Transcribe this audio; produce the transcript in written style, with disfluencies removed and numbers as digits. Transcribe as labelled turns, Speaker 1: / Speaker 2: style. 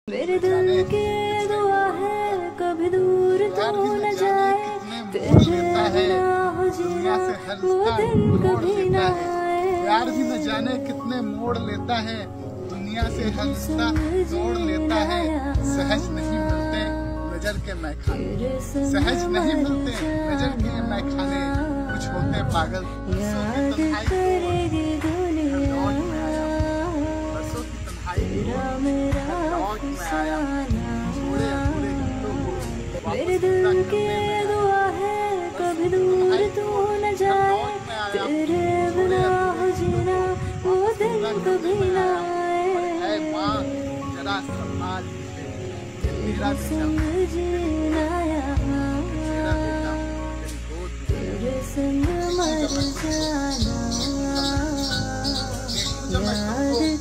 Speaker 1: मेरे दिल की दुआ है कभी दूर तो न जाए, तेरे बिना हो जीना वो दिन कभी न आए।
Speaker 2: प्यार भी न जाने कितने मोड़ लेता है, दुनिया से हर रिश्ता तोड़ लेता है। सहज नहीं मिलते नजर के मैखाने, सहज नहीं मिलते नजर के मैखाने, कुछ होते पागल
Speaker 1: मेरे दिल की दुआ है कभी दूर तू न जाए, तेरे बिना हो जीना वो दिन कभी न आए। समझना यहाँ तेरे संग मर जाना, याद